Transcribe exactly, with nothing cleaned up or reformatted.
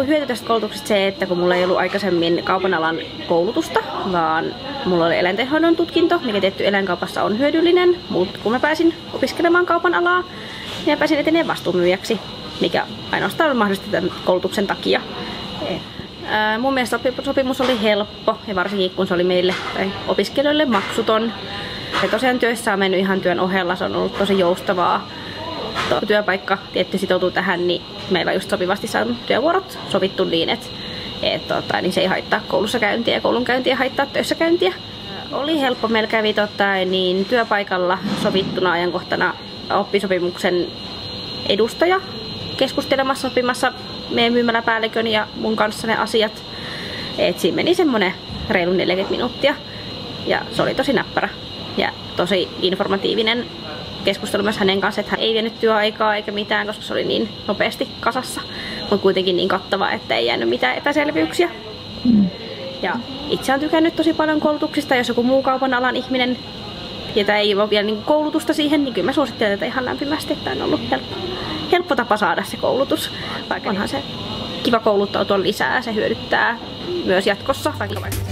hyöty tästä koulutuksesta se, että kun mulla ei ollut aikaisemmin kaupan alan koulutusta, vaan mulla oli eläintenhoidon tutkinto, mikä tietty eläinkaupassa on hyödyllinen, mutta kun mä pääsin opiskelemaan kaupan alaa, niin mä pääsin eteneen vastuumyyjäksi, mikä ainoastaan on mahdollista tämän koulutuksen takia. Ää, mun mielestä sopimus oli helppo, ja varsinkin kun se oli meille tai opiskelijoille maksuton. Ja tosiaan työssä on mennyt ihan työn ohella, se on ollut tosi joustavaa. Työpaikka tietty sitoutuu tähän, niin meillä on just sopivasti saanut työvuorot sovittu niin, että et, tota, niin se ei haittaa koulussa käyntiä ja koulun käyntiä haittaa töissä käyntiä. Oli helppo, meillä kävi tota, niin työpaikalla sovittuna ajankohtana oppisopimuksen edustaja keskustelemassa, sopimassa meidän myymäläpäällikön ja mun kanssa ne asiat. Et siinä meni semmonen reilu neljäkymmentä minuuttia ja se oli tosi näppärä ja tosi informatiivinen keskustelu myös hänen kanssa, että hän ei vienyt työaikaa eikä mitään, koska se oli niin nopeasti kasassa, mutta kuitenkin niin kattava, että ei jäänyt mitään epäselvyyksiä. Mm. Ja itse olen tykännyt tosi paljon koulutuksista, jos joku muu kaupan alan ihminen, jota ei ole vielä niin koulutusta siihen, niin kyllä mä suosittelen tätä ihan lämpimästi, että on ollut helppo, helppo tapa saada se koulutus. Vaikka onhan se kiva kouluttautua lisää, se hyödyttää myös jatkossa. Vaikka